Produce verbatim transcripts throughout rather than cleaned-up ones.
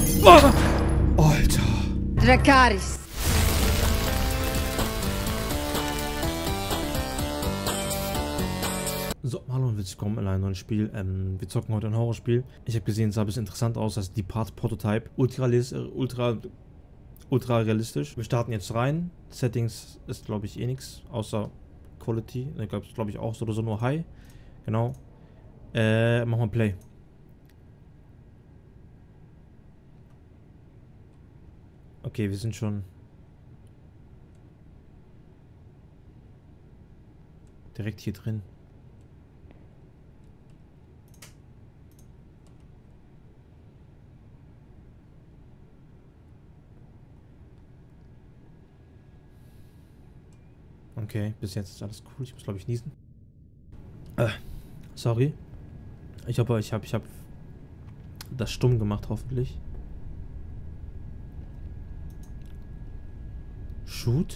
Ah! Alter. Dracarys. So, hallo und willkommen in einem neuen Spiel. Ähm, wir zocken heute ein Horrorspiel. Ich habe gesehen, es sah ein bisschen interessant aus, das Depart Prototype. Ultra, ultra, ultra realistisch. Wir starten jetzt rein. Settings ist, glaube ich, eh nichts, außer Quality. Ich glaube, glaub ich auch so oder so nur High. Genau. Äh, machen wir Play. Okay, wir sind schon direkt hier drin. Okay, bis jetzt ist alles cool. Ich muss, glaube ich, niesen. Äh, sorry. Ich hoffe, ich habe ich hab das stumm gemacht, hoffentlich. Shoot?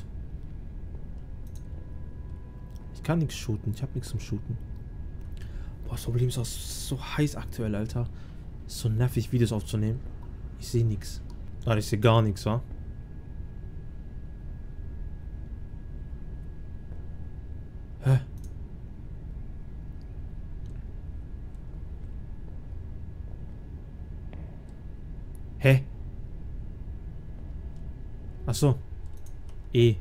Ich kann nichts shooten. Ich habe nichts zum Shooten. Boah, das Problem ist auch so heiß aktuell, Alter. Ist so nervig, Videos aufzunehmen. Ich sehe nichts. Ah, ich sehe gar nichts, wa? Hä? Hä? Ach so. E.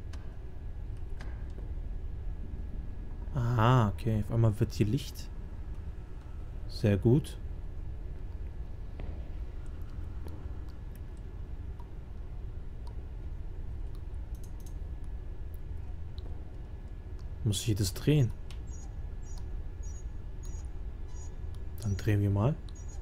Ah, okay. Auf einmal wird hier Licht. Sehr gut. Muss ich das drehen? Dann drehen wir mal.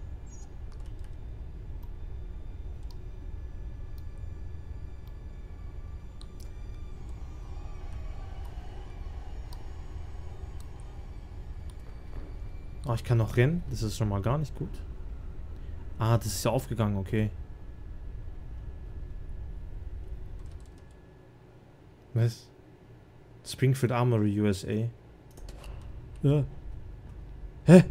Oh, ich kann noch rennen. Das ist schon mal gar nicht gut. Ah, das ist ja aufgegangen, okay. Was? Springfield Armory U S A. Ja. Hä?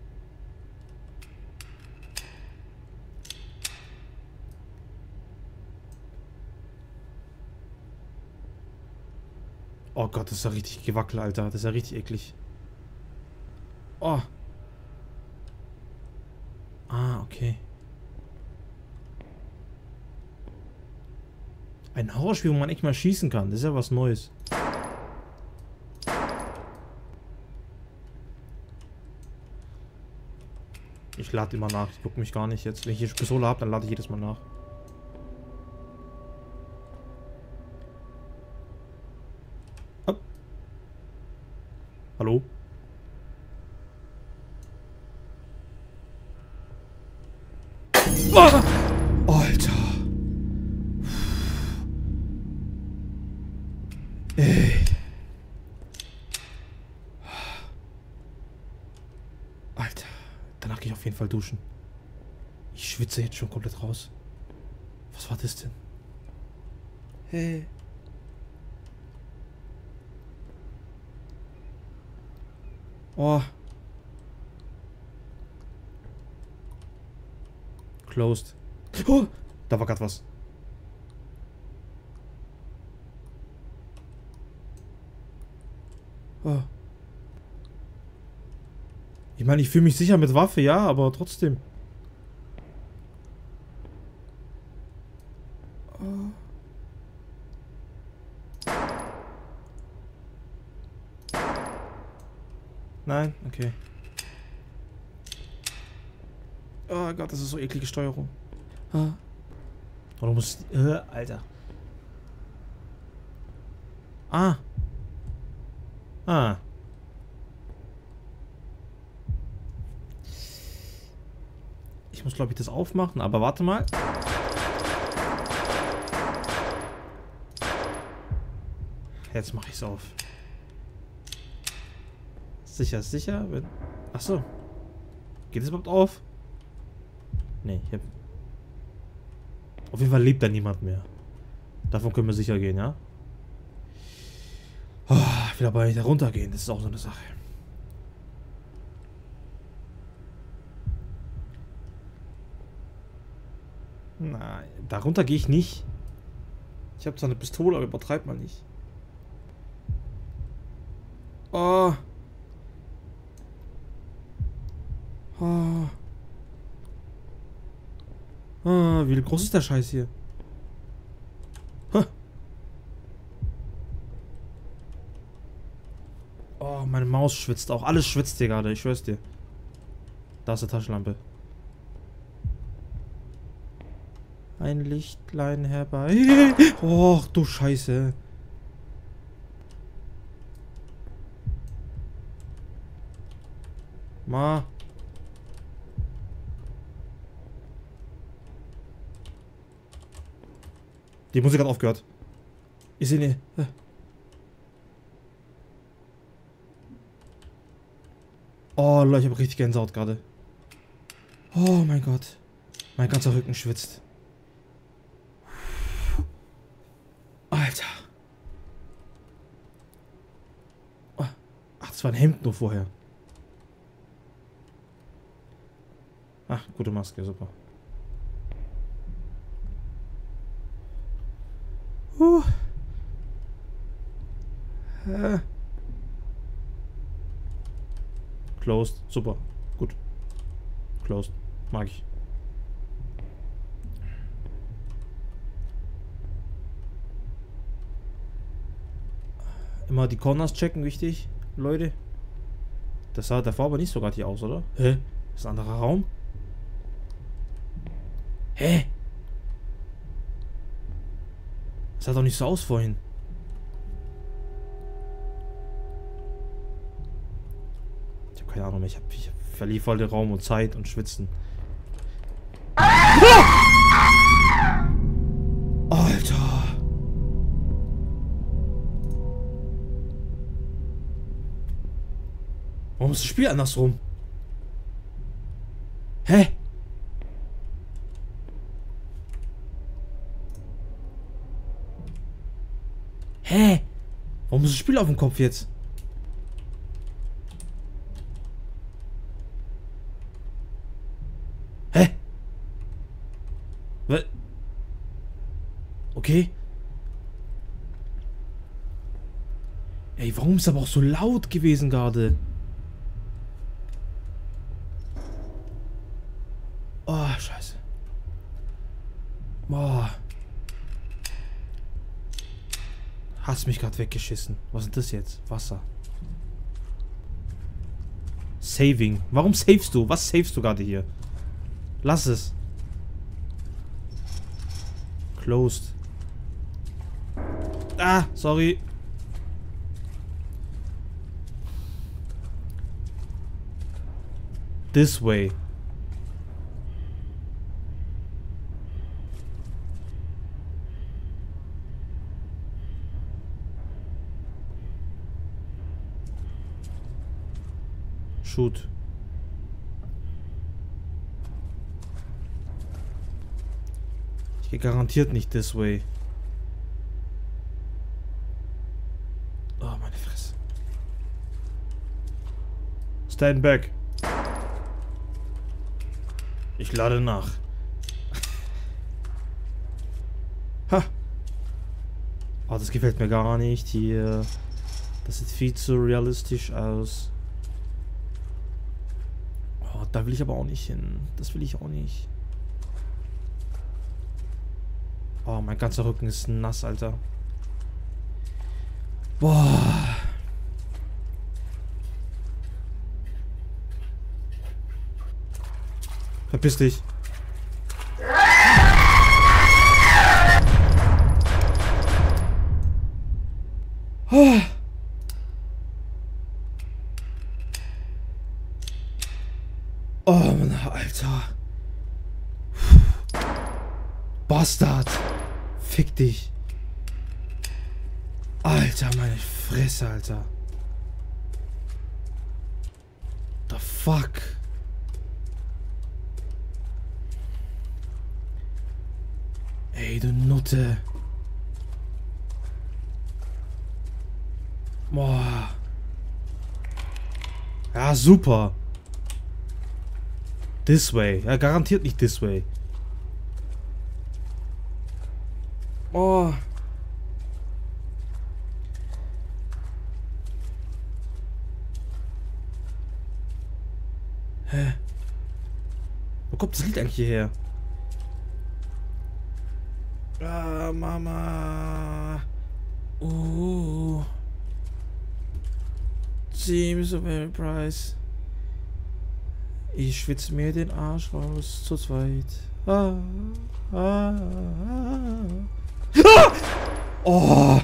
Oh Gott, das ist ja richtig gewackelt, Alter. Das ist ja richtig eklig. Oh. Ah, okay. Ein Horrorspiel, wo man echt mal schießen kann. Das ist ja was Neues. Ich lade immer nach. Ich gucke mich gar nicht jetzt. Wenn ich hier Pistole habe, dann lade ich jedes Mal nach. Hopp. Hallo? Ah! Alter. Ey. Alter. Danach gehe ich auf jeden Fall duschen. Ich schwitze jetzt schon komplett raus. Was war das denn? Hey. Oh. Closed. Oh, da war gerade was. Oh. Ich meine, ich fühle mich sicher mit Waffe, ja, aber trotzdem. Oh. Nein, okay. Oh Gott, das ist so eklige Steuerung. Ah. Oh, du musst... Äh, Alter. Ah. Ah. Ich muss, glaube ich, das aufmachen, aber warte mal. Jetzt mache ich es auf. Sicher, sicher. Achso. Geht es überhaupt auf? Nee, ich hab... Auf jeden Fall lebt da niemand mehr. Davon können wir sicher gehen, ja? Oh, ich will aber nicht runtergehen, das ist auch so eine Sache. Nein, darunter gehe ich nicht. Ich habe zwar eine Pistole, aber übertreib mal nicht. Oh. Oh. Ah, wie groß ist der Scheiß hier? Huh. Oh, meine Maus schwitzt auch. Alles schwitzt hier gerade, ich schwör's dir. Da ist eine Taschenlampe. Ein Lichtlein herbei. Oh, du Scheiße. Ma. Die Musik hat aufgehört. Ich sehe nicht. Oh, Leute, ich habe richtig Gänsehaut gerade. Oh mein Gott. Mein ganzer Rücken schwitzt. Alter. Oh. Ach, das war ein Hemd nur vorher. Ach, gute Maske, super. Uh. Äh. Closed, super, gut. Closed, mag ich. Immer die Corners checken, wichtig, Leute. Das sah davor aber nicht so gerade hier aus, oder? Hä? Das ist ein anderer Raum? Hä? Das sah doch nicht so aus vorhin. Ich habe keine Ahnung mehr. Ich, hab, ich verliere voll den Raum und Zeit und Schwitzen. Ah! Alter. Warum ist das Spiel andersrum? Hä? Hä? Warum ist das Spiel auf dem Kopf jetzt? Hä? Was? Okay. Ey, warum ist aber auch so laut gewesen gerade? Oh, scheiße. Boah. Hast mich gerade weggeschissen. Was ist das jetzt? Wasser. Saving. Warum savest du? Was savest du gerade hier? Lass es. Closed. Ah, sorry. This way. Shoot. Ich gehe garantiert nicht this way. Oh, meine Fresse. Stand back. Ich lade nach. Ha. Oh, das gefällt mir gar nicht hier. Das sieht viel zu realistisch aus. Oh, da will ich aber auch nicht hin. Das will ich auch nicht. Oh, mein ganzer Rücken ist nass, Alter. Boah. Verpiss dich. Oh. Oh, Mann, Alter. Bastard. Fick dich. Alter, meine Fresse, Alter. The fuck? Ey, du Nutte. Boah. Ja, super. This way. Ja, garantiert nicht this way. Oh. Hä? Wo kommt das Lied eigentlich hierher? Ah, Mama. Oh. Seems so very price. Ich schwitze mir den Arsch raus zu zweit. Ah, ah, ah. Ah! Oh.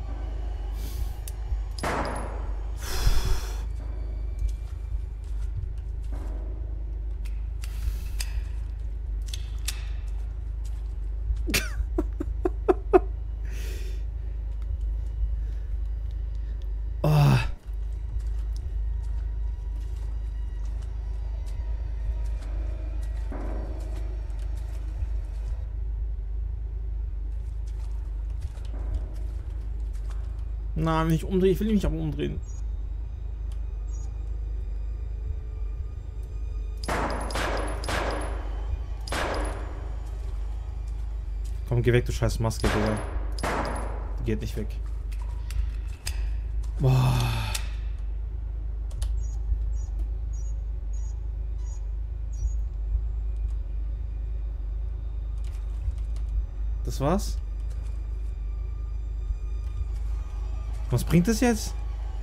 Nein, nicht umdrehen. Ich will mich aber umdrehen. Komm, geh weg, du scheiß Maske, Digga. Die geht nicht weg. Boah. Das war's? Was bringt das jetzt?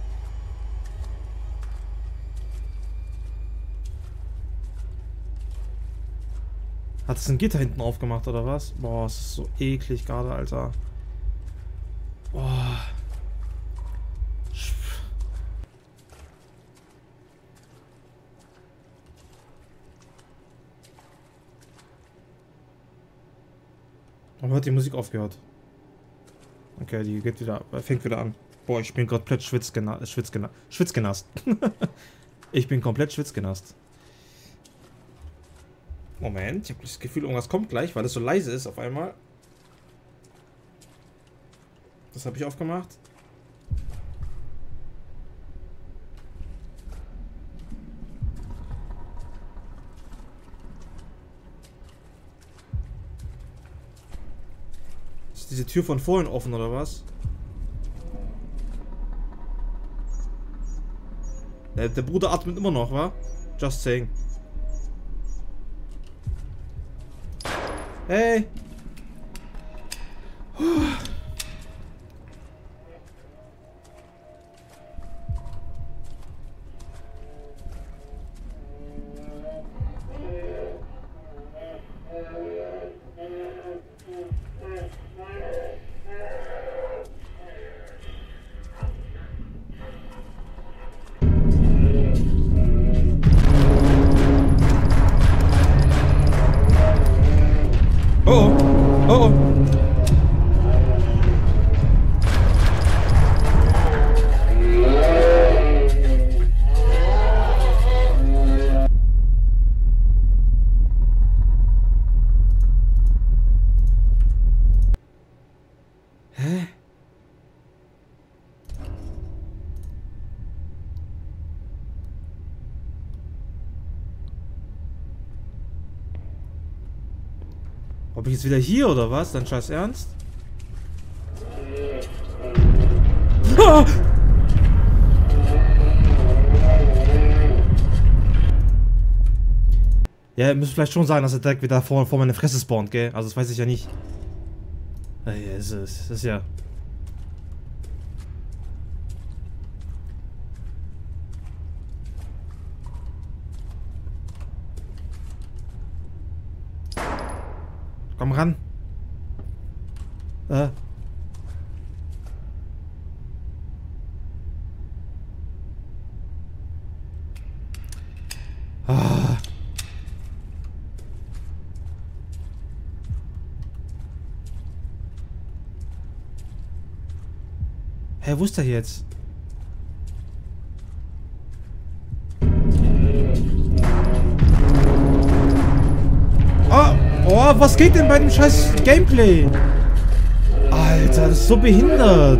Hat es ein Gitter hinten aufgemacht oder was? Boah, es ist so eklig gerade, Alter. Boah. Warum hat die Musik aufgehört? Okay, die geht wieder, fängt wieder an. Boah, ich bin komplett schwitzgenast. Schwitzgenast. Schwitzgenast. Ich bin komplett schwitzgenast. Moment, ich habe das Gefühl, irgendwas kommt gleich, weil es so leise ist auf einmal. Das habe ich aufgemacht. Ist diese Tür von vorhin offen oder was? Der, der Bruder atmet immer noch, wa? Just saying. Hey! Oh, oh, oh. Hä? Ob ich jetzt wieder hier oder was? Dein scheiß Ernst? Ah! Ja, ihr müsst vielleicht schon sagen, dass er direkt wieder vor, vor meine Fresse spawnt, gell? Also das weiß ich ja nicht. Ja, es ist, es ist ja... Komm ran. Äh. Ah. Hä, wo ist der jetzt? Oh, oh, was geht denn bei dem scheiß Gameplay? Alter, das ist so behindert.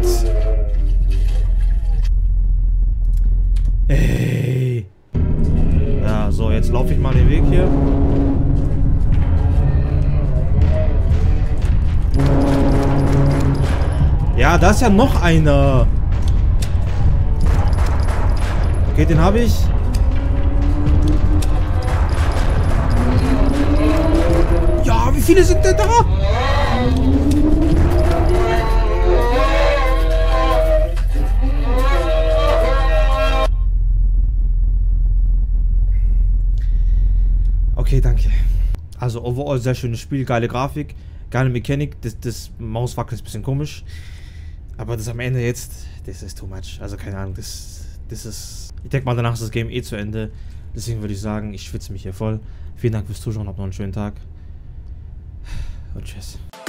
Ey. Ja, so, jetzt laufe ich mal den Weg hier. Ja, da ist ja noch einer. Okay, den habe ich. Ja, wie viele sind denn da? Okay, danke. Also overall sehr schönes Spiel, geile Grafik, geile Mechanik. Das, das Mauswackel ist ein bisschen komisch. Aber das am Ende jetzt, das ist too much. Also keine Ahnung, das, das ist... Ich denke mal, danach ist das Game eh zu Ende. Deswegen würde ich sagen, ich schwitze mich hier voll. Vielen Dank fürs Zuschauen, habt noch einen schönen Tag. Und tschüss.